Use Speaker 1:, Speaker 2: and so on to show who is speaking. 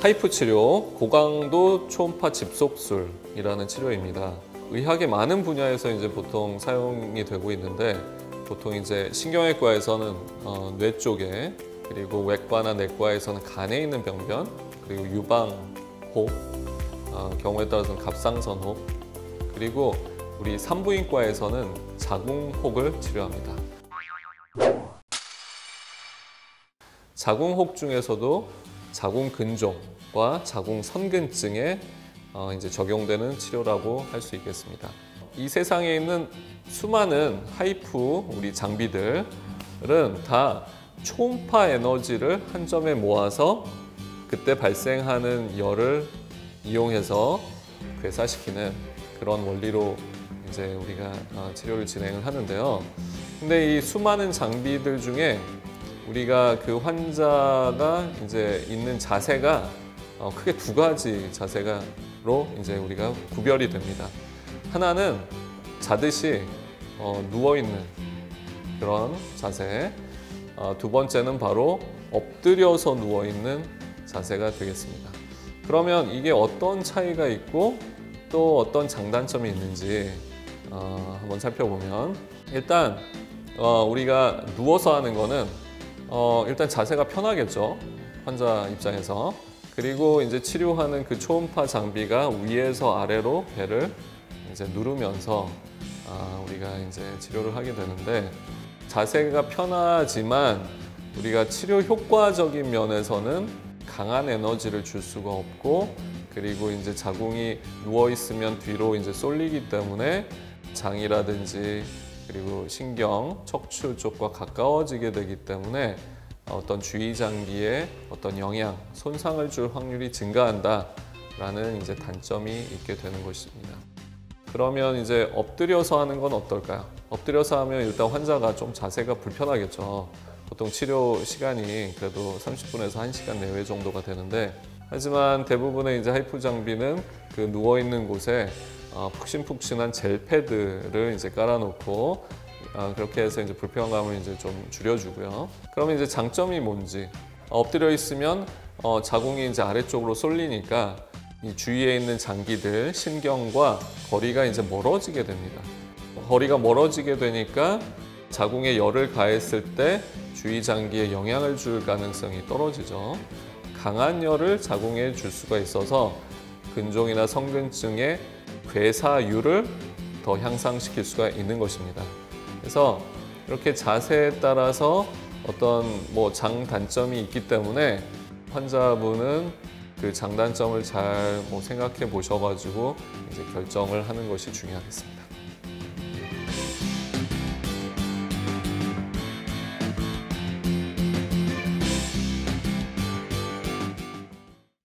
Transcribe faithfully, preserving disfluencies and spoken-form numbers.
Speaker 1: 하이프 치료, 고강도 초음파 집속술이라는 치료입니다. 의학의 많은 분야에서 이제 보통 사용이 되고 있는데, 보통 이제 신경외과에서는 어, 뇌 쪽에, 그리고 외과나 내과에서는 간에 있는 병변, 그리고 유방혹, 어, 경우에 따라서는 갑상선혹, 그리고 우리 산부인과에서는 자궁혹을 치료합니다. 자궁혹 중에서도 자궁근종과 자궁선근증에 어, 이제 적용되는 치료라고 할 수 있겠습니다. 이 세상에 있는 수많은 하이프 우리 장비들은 다 초음파 에너지를 한 점에 모아서 그때 발생하는 열을 이용해서 괴사시키는 그런 원리로 이제 우리가 어, 치료를 진행을 하는데요. 근데 이 수많은 장비들 중에 우리가 그 환자가 이제 있는 자세가 어, 크게 두 가지 자세가로 이제 우리가 구별이 됩니다. 하나는 자듯이 어, 누워 있는 그런 자세, 어, 두 번째는 바로 엎드려서 누워 있는 자세가 되겠습니다. 그러면 이게 어떤 차이가 있고 또 어떤 장단점이 있는지 어, 한번 살펴보면, 일단 어, 우리가 누워서 하는 거는 어, 일단 자세가 편하겠죠, 환자 입장에서. 그리고 이제 치료하는 그 초음파 장비가 위에서 아래로 배를 이제 누르면서 아, 우리가 이제 치료를 하게 되는데, 자세가 편하지만 우리가 치료 효과적인 면에서는 강한 에너지를 줄 수가 없고, 그리고 이제 자궁이 누워 있으면 뒤로 이제 쏠리기 때문에 장이라든지 그리고 신경, 척추 쪽과 가까워지게 되기 때문에 어떤 주의장기에 어떤 영향, 손상을 줄 확률이 증가한다라는 이제 단점이 있게 되는 것입니다. 그러면 이제 엎드려서 하는 건 어떨까요? 엎드려서 하면 일단 환자가 좀 자세가 불편하겠죠. 보통 치료 시간이 그래도 삼십 분에서 한 시간 내외 정도가 되는데, 하지만 대부분의 이제 하이프 장비는 그 누워 있는 곳에 어, 푹신푹신한 젤 패드를 이제 깔아놓고 어, 그렇게 해서 이제 불편감을 이제 좀 줄여주고요. 그러면 이제 장점이 뭔지, 어, 엎드려 있으면 어, 자궁이 이제 아래쪽으로 쏠리니까 이 주위에 있는 장기들, 신경과 거리가 이제 멀어지게 됩니다. 거리가 멀어지게 되니까 자궁에 열을 가했을 때 주위 장기에 영향을 줄 가능성이 떨어지죠. 강한 열을 자궁에 줄 수가 있어서 근종이나 성근증의 괴사율을 더 향상시킬 수가 있는 것입니다. 그래서 이렇게 자세에 따라서 어떤 뭐 장단점이 있기 때문에 환자분은 그 장단점을 잘 뭐 생각해 보셔가지고 이제 결정을 하는 것이 중요하겠습니다.